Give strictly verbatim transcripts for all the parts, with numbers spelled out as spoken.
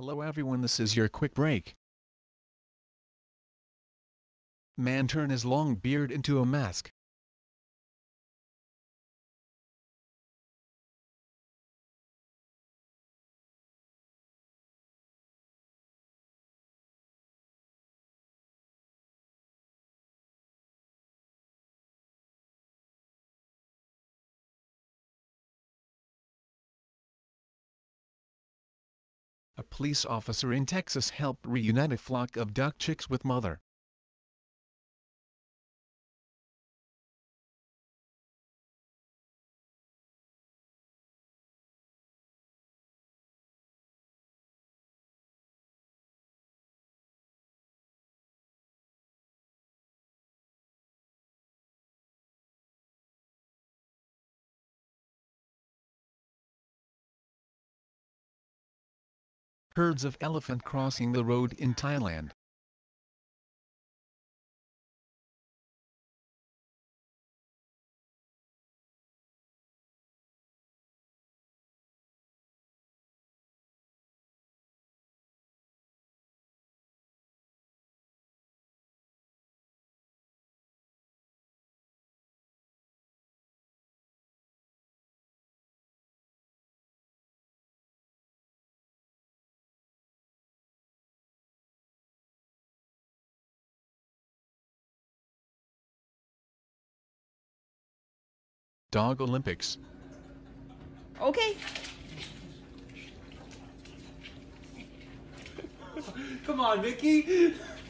Hello everyone, this is your quick break. Man turn his long beard into a mask. A police officer in Texas helped reunite a flock of duck chicks with mother. Herds of elephant crossing the road in Thailand. Dog Olympics. Okay. Come on, Mickey.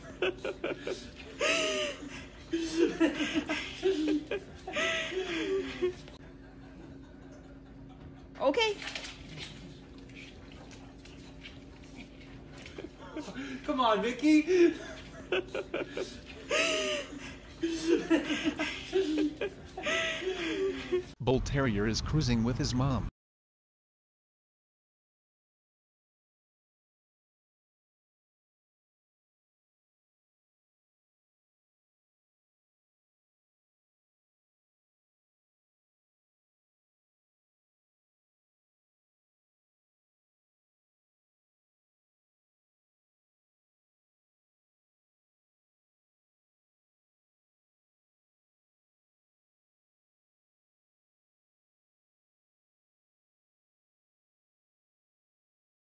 Okay. Come on, Mickey. Bull Terrier is cruising with his mom.